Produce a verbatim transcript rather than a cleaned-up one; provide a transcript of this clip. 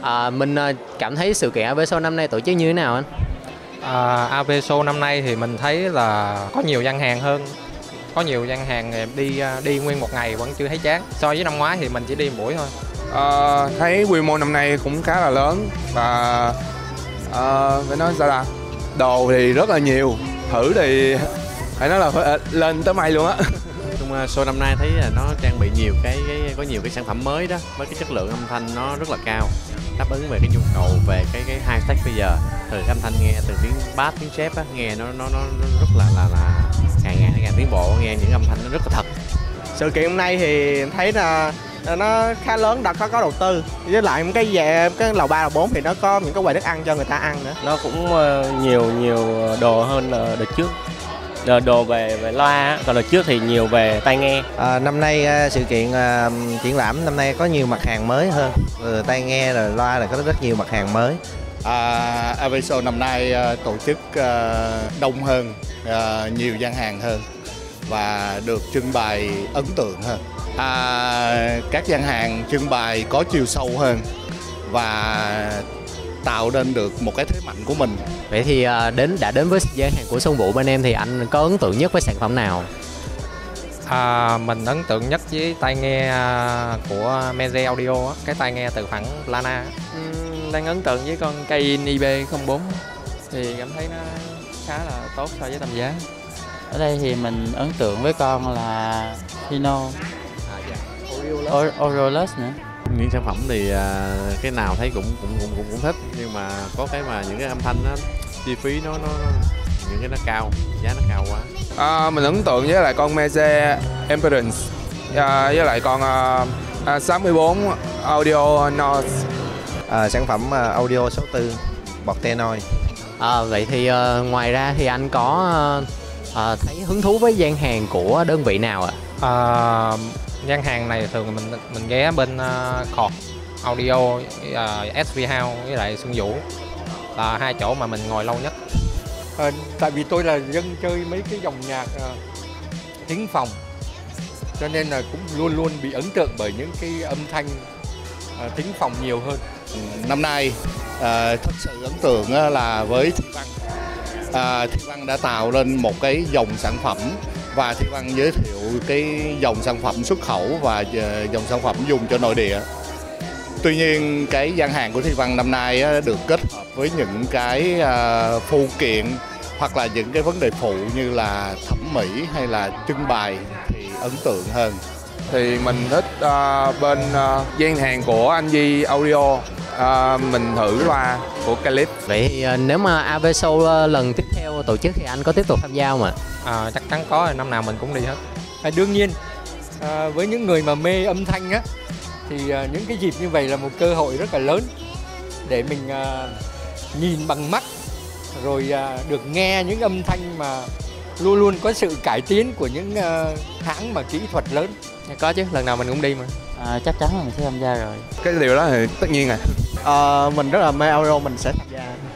À, mình à, cảm thấy sự kiện a vê Show năm nay tổ chức như thế nào anh? À, a vê Show năm nay thì mình thấy là có nhiều gian hàng hơn, có nhiều gian hàng đi đi nguyên một ngày vẫn chưa thấy chán. So với năm ngoái thì mình chỉ đi một buổi thôi. À, thấy quy mô năm nay cũng khá là lớn và à, phải nói sao là đồ thì rất là nhiều, thử thì phải nói là phải lên tới mây luôn á. Trong show năm nay thấy là nó trang bị nhiều cái, cái có nhiều cái sản phẩm mới đó, với cái chất lượng âm thanh nó rất là cao, đáp ứng về cái nhu cầu về cái cái high tech bây giờ. Từ âm thanh nghe từ tiếng bass, tiếng chép á, nghe nó nó nó rất là là là ngày ngày ngày tiến bộ, nghe những âm thanh nó rất là thật. Sự kiện hôm nay thì em thấy là nó khá lớn, đã có có đầu tư, với lại cái về cái lầu ba lầu bốn thì nó có những cái quầy thức ăn cho người ta ăn nữa. Nó cũng nhiều nhiều đồ hơn là đợt trước. Đồ về về loa, còn đợt trước thì nhiều về tai nghe. À, năm nay sự kiện uh, triển lãm năm nay có nhiều mặt hàng mới hơn, rồi tai nghe rồi loa là có rất nhiều mặt hàng mới. À, a vê Show năm nay uh, tổ chức uh, đông hơn, uh, nhiều gian hàng hơn và được trưng bày ấn tượng hơn. À, các gian hàng trưng bày có chiều sâu hơn và tạo nên được một cái thế mạnh của mình. Vậy thì đến đã đến với gian hàng của Xuân Vũ bên em thì anh có ấn tượng nhất với sản phẩm nào? À, mình ấn tượng nhất với tai nghe của Meze Audio, cái tai nghe từ phẳng Lana. Uhm, đang ấn tượng với con Cayin i bê không bốn thì cảm thấy nó khá là tốt so với tầm giá. Ở đây thì mình ấn tượng với con là Hino, à, Orolus nữa. Những sản phẩm thì uh, cái nào thấy cũng cũng cũng cũng, cũng thích, nhưng mà có cái mà những cái âm thanh nó chi phí nó nó những cái nó cao, giá nó cao quá. À, mình ấn tượng với lại con Meze Impedance, à, với lại con uh, sáu mươi bốn Audio Noise, à, sản phẩm uh, audio số tư bọt Tenoi. À, vậy thì uh, ngoài ra thì anh có uh, uh, thấy hứng thú với gian hàng của đơn vị nào ạ? À, gian hàng này thường mình mình ghé bên uh, Cork Audio, uh, ét vê House với lại Xuân Vũ là hai chỗ mà mình ngồi lâu nhất. À, tại vì tôi là dân chơi mấy cái dòng nhạc uh, thính phòng, cho nên là cũng luôn luôn bị ấn tượng bởi những cái âm thanh uh, thính phòng nhiều hơn. Năm nay uh, thật sự ấn tượng là với Thị Văn. Uh, Thị Văn đã tạo lên một cái dòng sản phẩm và Thị Văn giới thiệu cái dòng sản phẩm xuất khẩu và dòng sản phẩm dùng cho nội địa. Tuy nhiên cái gian hàng của Thị Văn năm nay được kết hợp với những cái phụ kiện hoặc là những cái vấn đề phụ như là thẩm mỹ hay là trưng bày thì ấn tượng hơn. Thì mình thích uh, bên uh, gian hàng của anh Di Audio, uh, mình thử loa của Calip. Vậy thì uh, nếu mà a vê Show uh, lần tiếp theo tổ chức thì anh có tiếp tục tham gia không ạ? À, chắc chắn có, năm nào mình cũng đi hết. À, đương nhiên à, với những người mà mê âm thanh á thì à, những cái dịp như vậy là một cơ hội rất là lớn để mình à, nhìn bằng mắt, rồi à, được nghe những âm thanh mà luôn luôn có sự cải tiến của những à, hãng mà kỹ thuật lớn. Có chứ, lần nào mình cũng đi mà. À, chắc chắn là mình sẽ tham gia rồi. Cái điều đó thì tất nhiên rồi. À, mình rất là mê audio, mình sẽ tham gia.